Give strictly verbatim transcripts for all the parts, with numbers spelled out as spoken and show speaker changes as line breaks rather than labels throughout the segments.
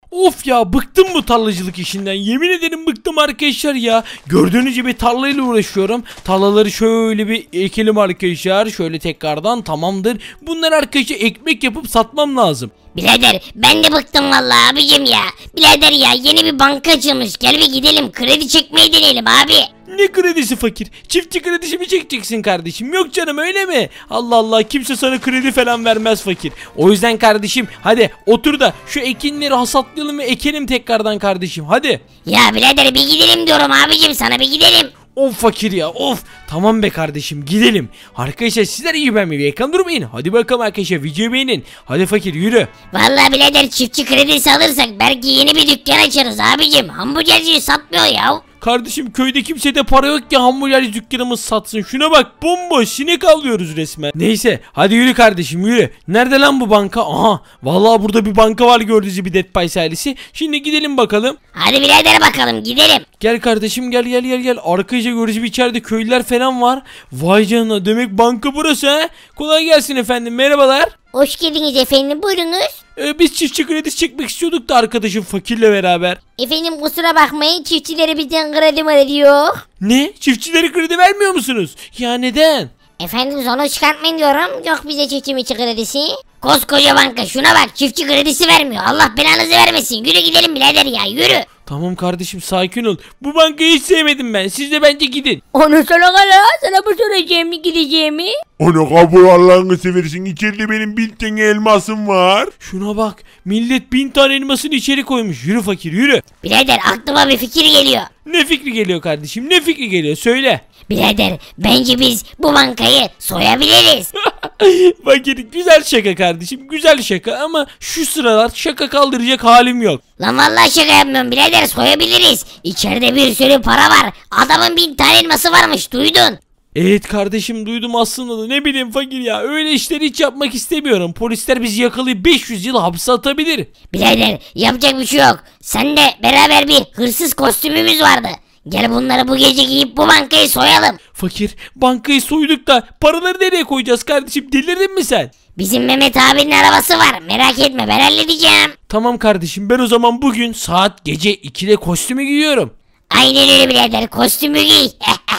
Of ya, bıktım bu tarlacılık işinden. Yemin ederim bıktım arkadaşlar ya. Gördüğünüz gibi tarlayla uğraşıyorum. Tarlaları şöyle bir ekelim arkadaşlar. Şöyle tekrardan, tamamdır. Bunları arkadaşlar ekmek yapıp satmam lazım.
Birader ben de bıktım vallahi abicim ya. Birader ya, yeni bir banka açılmış. Gel bir gidelim kredi çekmeyi deneyelim abi.
Ne kredisi fakir? Çiftçi kredisi mi çekeceksin kardeşim? Yok canım, öyle mi? Allah Allah, kimse sana kredi falan vermez fakir. O yüzden kardeşim hadi otur da şu ekinleri hasatlayalım ve ekelim tekrardan kardeşim, hadi.
Ya birader bir gidelim diyorum abicim sana, bir gidelim.
Of fakir ya, of. Tamam be kardeşim, gidelim. Arkadaşlar sizler iyi beğenmeyi ve ekran durmayın. Hadi bakalım arkadaşlar, videoyu beğenin. Hadi fakir yürü.
Vallahi birader çiftçi kredisi alırsak belki yeni bir dükkan açarız abicim. Hamburgerciyi satmıyor ya.
Kardeşim köyde kimsede para yok ki hamburgerci dükkanımız satsın. Şuna bak, bomboş, sinek avlıyoruz resmen. Neyse hadi yürü kardeşim yürü. Nerede lan bu banka? Aha, vallahi burada bir banka var gördüğünüz gibi, Dead Pies ailesi. Şimdi gidelim bakalım.
Hadi birader bakalım gidelim.
Gel kardeşim, gel gel gel gel. Arkadaşlar gördüğünüz gibi içeride köylüler falan var. Vay canına, demek banka burası ha. Kolay gelsin efendim, merhabalar.
Hoş geldiniz efendim, buyurunuz.
Ee, biz çiftçi kredisi çekmek istiyorduk da arkadaşım fakirle beraber.
Efendim kusura bakmayın, çiftçilere bizden kredi mi diyor?
Ne? Çiftçilere kredi vermiyor musunuz? Ya neden?
Efendim onu çıkartmayın diyorum. Yok bize çiftçi miçi kredisi. Koskoca banka şuna bak, çiftçi kredisi vermiyor. Allah belanızı vermesin. Yürü gidelim birader ya, yürü.
Tamam kardeşim, sakin ol. Bu bankayı hiç sevmedim ben. Siz de bence gidin.
Onu sana kala. Sana bu soracağımı gideceğimi.
Ana kapı, Allah'ını seversin, içeride benim bin tane elmasım var.
Şuna bak. Millet bin tane elmasını içeri koymuş. Yürü fakir yürü.
Birader aklıma bir fikir geliyor.
Ne fikri geliyor kardeşim? Ne fikri geliyor? Söyle.
Birader bence biz bu bankayı soyabiliriz.
Fakir, güzel şaka kardeşim. Güzel şaka ama şu sıralar şaka kaldıracak halim yok.
Lan vallahi şaka yapmıyorum birader, soyabiliriz. İçeride bir sürü para var. Adamın bin tane elması varmış, duydun.
Evet kardeşim, duydum aslında da ne bileyim fakir ya, öyle işleri hiç yapmak istemiyorum. Polisler bizi yakalayıp beş yüz yıl hapse atabilir.
Birader yapacak bir şey yok. Seninle beraber bir hırsız kostümümüz vardı. Gel bunları bu gece giyip bu bankayı soyalım.
Fakir, bankayı soyduk da paraları nereye koyacağız kardeşim, delirdin mi sen?
Bizim Mehmet abinin arabası var, merak etme ben halledeceğim.
Tamam kardeşim, ben o zaman bugün saat gece ikide kostümü giyiyorum.
Aynen öyle birader, kostümü giy.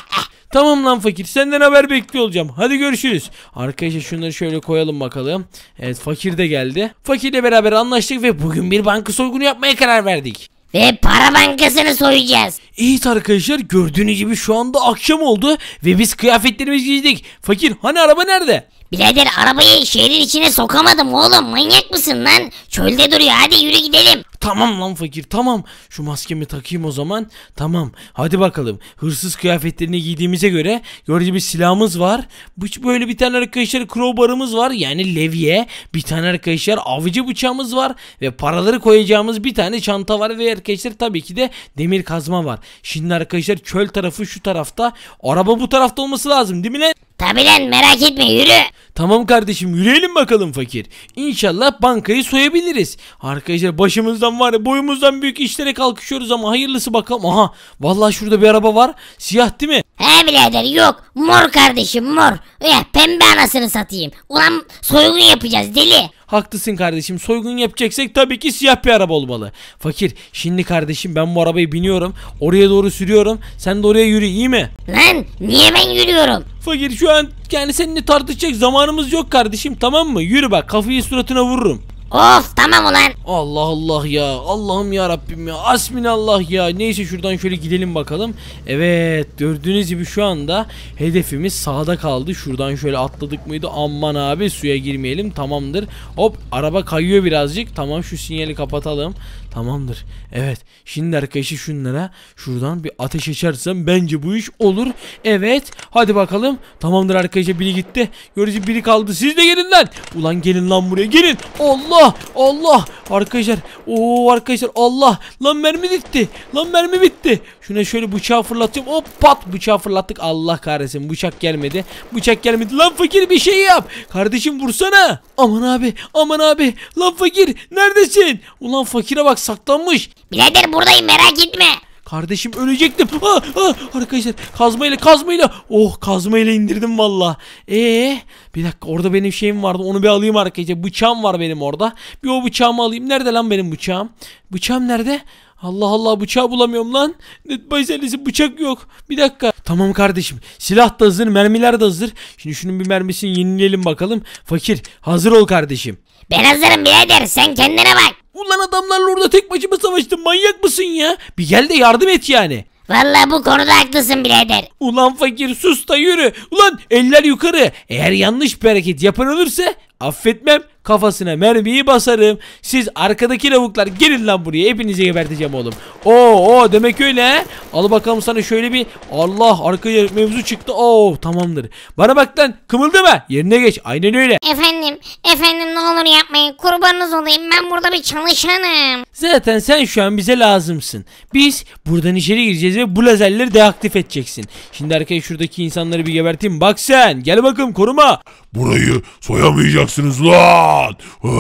Tamam lan fakir, senden haber bekliyor olacağım. Hadi görüşürüz. Arkadaşlar şunları şöyle koyalım bakalım. Evet, fakir de geldi. Fakirle beraber anlaştık ve bugün bir banka soygunu yapmaya karar verdik.
Ve para bankasını soyacağız.
Evet arkadaşlar, gördüğünüz gibi şu anda akşam oldu ve biz kıyafetlerimizi giydik. Fakir, hani araba nerede?
Birader arabayı şehrin içine sokamadım oğlum, manyak mısın lan? Çölde duruyor, hadi yürü gidelim.
Tamam lan fakir, tamam. Şu maskemi takayım o zaman. Tamam, hadi bakalım. Hırsız kıyafetlerini giydiğimize göre gördüğünüz bir silahımız var. Böyle bir tane arkadaşlar crowbar'ımız var, yani levye. Bir tane arkadaşlar avcı bıçağımız var ve paraları koyacağımız bir tane çanta var ve arkadaşlar tabii ki de demir kazma var. Şimdi arkadaşlar çöl tarafı şu tarafta, araba bu tarafta olması lazım değil mi lan?
Tabi lan, merak etme yürü.
Tamam kardeşim, yürüyelim bakalım fakir. İnşallah bankayı soyabiliriz. Arkadaşlar başımızdan var ya, boyumuzdan büyük işlere kalkışıyoruz ama hayırlısı bakalım. Aha, vallahi şurada bir araba var. Siyah değil mi?
He birader yok, mor kardeşim mor. Ya pembe anasını satayım. Ulan soygun yapacağız deli.
Haklısın kardeşim, soygun yapacaksak tabii ki siyah bir araba olmalı. Fakir, şimdi kardeşim ben bu arabayı biniyorum. Oraya doğru sürüyorum. Sen de oraya yürü, iyi mi?
Lan niye ben yürüyorum?
Fakir, şu an yani seninle tartışacak zamanımız yok kardeşim, tamam mı? Yürü bak, kafayı suratına vururum.
Of tamam ulan.
Allah Allah ya, Allah'ım ya Rabbim ya, asminallah ya. Neyse şuradan şöyle gidelim bakalım. Evet, gördüğünüz gibi şu anda hedefimiz sağda kaldı. Şuradan şöyle atladık mıydı? Aman abi, suya girmeyelim. Tamamdır. Hop, araba kayıyor birazcık. Tamam, şu sinyali kapatalım. Tamamdır. Evet, şimdi arkadaşlar şunlara şuradan bir ateş açarsam bence bu iş olur. Evet, hadi bakalım. Tamamdır arkadaşlar, biri gitti. Görücü biri kaldı. Siz de gelin lan. Ulan gelin lan buraya, gelin. Allah Allah arkadaşlar. Oo arkadaşlar, Allah. Lan mermi bitti. Lan mermi bitti. Şuna şöyle bıçağı fırlatıyorum. Hop, pat, bıçağı fırlattık. Allah kahretsin, bıçak gelmedi. Bıçak gelmedi. Lan fakir, bir şey yap. Kardeşim vursana. Aman abi, aman abi. Lan fakir, neredesin? Ulan fakire bak, saklanmış.
Birader buradayım, merak etme.
Kardeşim ölecektim. Ah, ah, arkadaşlar kazmayla kazmayla. Oh kazmayla indirdim valla. Eee bir dakika orada benim şeyim vardı. Onu bir alayım arkadaşlar. Bıçağım var benim orada. Bir o bıçağımı alayım. Nerede lan benim bıçağım? Bıçağım nerede? Allah Allah bıçağı bulamıyorum lan. Netbayselisi bıçak yok. Bir dakika. Tamam kardeşim. Silah da hazır, mermiler de hazır. Şimdi şunun bir mermisini yenileyelim bakalım. Fakir hazır ol kardeşim.
Ben hazırım birader, sen kendine bak.
Ulan adamlarla orada tek başıma savaştım. Manyak mısın ya? Bir gel de yardım et yani.
Vallahi bu konuda haklısın birader.
Ulan fakir sus da yürü. Ulan eller yukarı. Eğer yanlış bir hareket yapan olursa affetmem. Kafasına mermiyi basarım. Siz arkadaki lavuklar gelin lan buraya. Hepinizi geberteceğim oğlum. Oo, o demek öyle he. Al bakalım sana şöyle bir. Allah arkaya mevzu çıktı. Oo tamamdır. Bana bak lan kımıldama. Yerine geç. Aynen öyle.
Efendim, efendim ne olur yapmayın. Kurbanınız olayım, ben burada bir çalışanım.
Zaten sen şu an bize lazımsın. Biz buradan içeri gireceğiz ve bu lazerleri deaktif edeceksin. Şimdi arkaya şuradaki insanları bir geberteyim. Bak sen. Gel bakalım koruma.
Burayı soyamayacaksınız lan. Ha.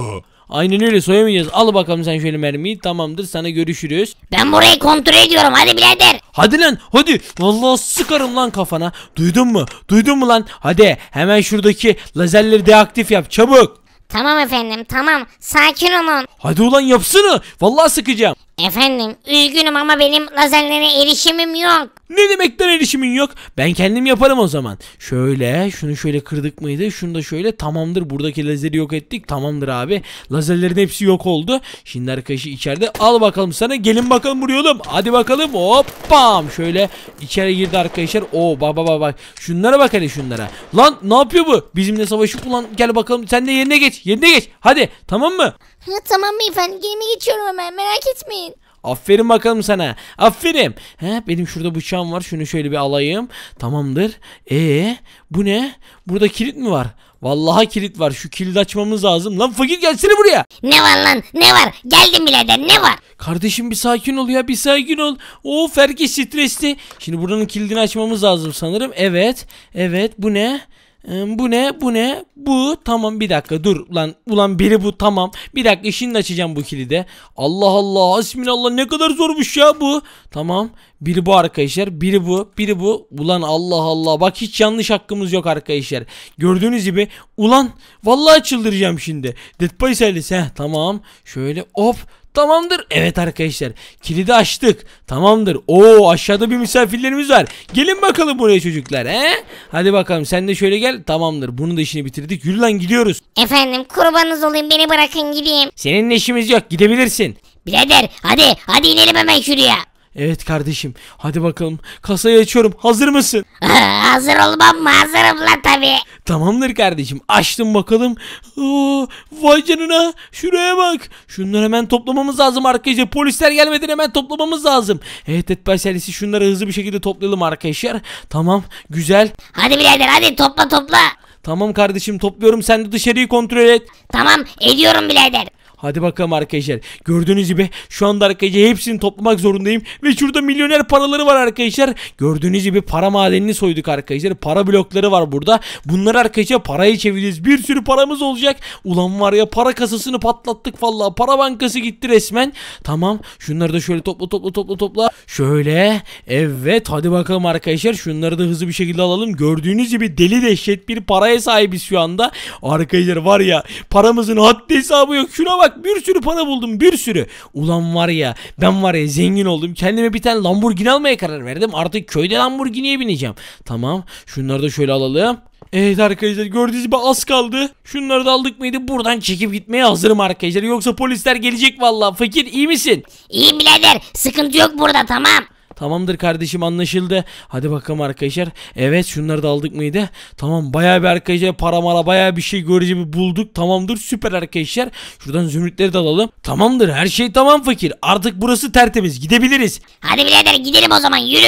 Aynen öyle soyamayacağız. Al bakalım sen şöyle mermiyi. Tamamdır sana görüşürüz.
Ben burayı kontrol ediyorum, hadi birader.
Hadi lan hadi. Vallahi sıkarım lan kafana. Duydun mu? Duydun mu lan? Hadi hemen şuradaki lazerleri deaktif yap çabuk.
Tamam efendim, tamam, sakin olun.
Hadi ulan yapsana. Vallahi sıkacağım.
Efendim, üzgünüm ama benim lazerlere erişimim yok.
Ne demekten erişimin yok? Ben kendim yaparım o zaman. Şöyle şunu şöyle kırdık mıydı? Şunu da şöyle tamamdır. Buradaki lazeri yok ettik. Tamamdır abi. Lazerlerin hepsi yok oldu. Şimdi arkadaşı içeride. Al bakalım sana. Gelin bakalım buraya oğlum. Hadi bakalım. Hoppam. Şöyle içeri girdi arkadaşlar. Oo baba baba bak. Şunlara bak hele şunlara. Lan ne yapıyor bu? Bizimle savaşıp ulan gel bakalım. Sen de yerine geç. Yerine geç. Hadi tamam mı?
Ha, tamam beyefendi, gelime geçiyorum hemen, merak etmeyin.
Aferin bakalım sana. Aferin. He, benim şurada bıçağım var. Şunu şöyle bir alayım. Tamamdır. Ee, bu ne? Burada kilit mi var? Vallahi kilit var. Şu kilidi açmamız lazım. Lan fakir gelsene buraya.
Ne var lan, ne var? Geldim birader, ne var?
Kardeşim bir sakin ol ya. Bir sakin ol. Of herkes stresli. Şimdi buranın kilidini açmamız lazım sanırım. Evet. Evet bu ne? Ee, bu ne? Bu ne? Bu. Tamam bir dakika dur. Ulan, ulan biri bu tamam. Bir dakika şimdi açacağım bu kilidi. Allah Allah. Hasbinallah ne kadar zormuş ya bu. Tamam. Biri bu arkadaşlar. Biri bu. Biri bu. Ulan Allah Allah. Bak hiç yanlış hakkımız yok arkadaşlar. Gördüğünüz gibi. Ulan. Vallahi çıldıracağım şimdi. Dead by Silence. Heh tamam. Şöyle hop. Tamamdır. Evet arkadaşlar. Kilidi açtık. Tamamdır. Oo aşağıda bir misafirlerimiz var. Gelin bakalım buraya çocuklar. He? Hadi bakalım sen de şöyle gel. Tamamdır. Bunun da işini bitirdik. Yürü lan gidiyoruz.
Efendim, kurbanınız olayım, beni bırakın gideyim.
Seninle işimiz yok. Gidebilirsin.
Birader hadi, hadi inelim hemen şuraya.
Evet kardeşim. Hadi bakalım. Kasayı açıyorum. Hazır mısın?
Hazır olmam mı? Hazırım lan tabi.
Tamamdır kardeşim. Açtım bakalım. Oo, vay canına. Şuraya bak. Şunları hemen toplamamız lazım arkadaşlar. Polisler gelmeden hemen toplamamız lazım. Evet Etbay serisi şunları hızlı bir şekilde toplayalım arkadaşlar. Tamam. Güzel.
Hadi birader hadi, topla topla.
Tamam kardeşim topluyorum. Sen de dışarıyı kontrol et.
Tamam, ediyorum birader.
Hadi bakalım arkadaşlar. Gördüğünüz gibi şu anda arkadaşlar hepsini toplamak zorundayım. Ve şurada milyoner paraları var arkadaşlar. Gördüğünüz gibi para madenini soyduk arkadaşlar. Para blokları var burada. Bunları arkadaşlar parayı çevireceğiz. Bir sürü paramız olacak. Ulan var ya para kasasını patlattık vallahi. Para bankası gitti resmen. Tamam. Şunları da şöyle topla topla topla topla. Şöyle. Evet hadi bakalım arkadaşlar. Şunları da hızlı bir şekilde alalım. Gördüğünüz gibi deli dehşet bir paraya sahibiz şu anda. Arkadaşlar var ya paramızın haddi hesabı yok. Şuna bak. Bir sürü para buldum bir sürü. Ulan var ya ben var ya zengin oldum. Kendime bir tane Lamborghini almaya karar verdim. Artık köyde Lamborghini'ye bineceğim. Tamam. Şunları da şöyle alalım. Evet arkadaşlar gördüğünüz gibi az kaldı. Şunları da aldık mıydı? Buradan çekip gitmeye hazırım arkadaşlar. Yoksa polisler gelecek vallahi. Fakir iyi misin?
İyiyim birader, sıkıntı yok burada, tamam.
Tamamdır kardeşim anlaşıldı. Hadi bakalım arkadaşlar. Evet şunları da aldık mıydı? Tamam bayağı bir arkadaşlar para mara bayağı bir şey görece bir bulduk. Tamamdır süper arkadaşlar. Şuradan zümrütleri de alalım. Tamamdır her şey tamam fakir. Artık burası tertemiz gidebiliriz.
Hadi birader gidelim o zaman, yürü.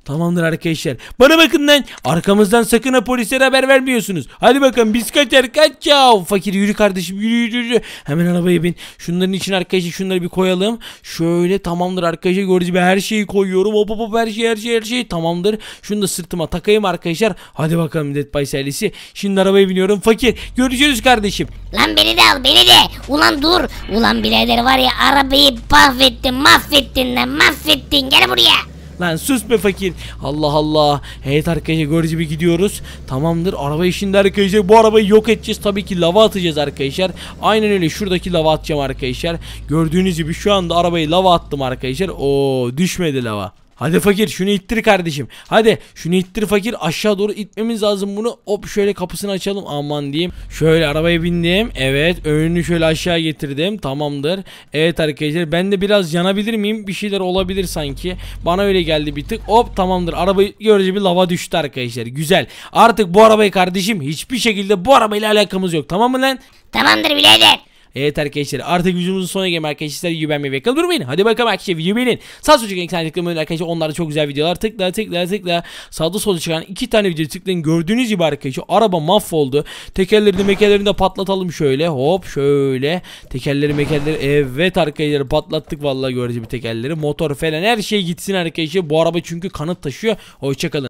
Tamamdır arkadaşlar. Bana bakın lan. Arkamızdan sakın ha polislere haber vermiyorsunuz. Hadi bakalım biz kaçar kaç ya. Fakir yürü kardeşim yürü yürü yürü. Hemen arabaya bin. Şunların için arkadaşlar şunları bir koyalım. Şöyle tamamdır arkadaşlar. Gördüğünüz gibi her şeyi koyuyorum. Hop hop hop her şey her şey her şey. Tamamdır. Şunu da sırtıma takayım arkadaşlar. Hadi bakalım Dead by serisi. Şimdi arabaya biniyorum. Fakir görüşürüz kardeşim.
Lan beni de al beni de. Ulan dur. Ulan birader var ya arabayı mahvettin mahvettin lan mahvettin. Gel buraya.
Lan sus be fakir. Allah Allah. Evet arkadaşlar gördüğünüz gibi gidiyoruz. Tamamdır. Araba işinde arkadaşlar. Bu arabayı yok edeceğiz. Tabii ki lava atacağız arkadaşlar. Aynen öyle. Şuradaki lava atacağım arkadaşlar. Gördüğünüz gibi şu anda arabayı lava attım arkadaşlar. Oo düşmedi lava. Hadi fakir şunu ittir kardeşim. Hadi şunu ittir fakir. Aşağı doğru itmemiz lazım bunu. Hop şöyle kapısını açalım. Aman diyeyim. Şöyle arabaya bindim. Evet önünü şöyle aşağı getirdim. Tamamdır. Evet arkadaşlar ben de biraz yanabilir miyim? Bir şeyler olabilir sanki. Bana öyle geldi bir tık. Hop tamamdır. Arabayı görece bir lava düştü arkadaşlar. Güzel. Artık bu arabayı kardeşim hiçbir şekilde bu arabayla alakamız yok. Tamam mı lan?
Tamamdır birader.
Evet arkadaşlar artık videomuzun sonuna gelme arkadaşlar. Videoyu beğenmeyi ve kanalıma durmayın. Hadi bakalım arkadaşlar videoyu beğenin. Sağ sol çıkan iki tane tıklamayın arkadaşlar. Onlar da çok güzel videolar. Tıkla tıkla tıkla. Sağda solda çıkan iki tane video tıklayın. Gördüğünüz gibi arkadaşlar araba mahvoldu. Tekerlerini mekerlerini de patlatalım şöyle. Hop şöyle. Tekerleri mekerleri. Evet arkadaşlar patlattık vallahi gördüğünüz gibi tekerleri. Motor falan her şey gitsin arkadaşlar. Bu araba çünkü kanıt taşıyor. Hoşçakalın.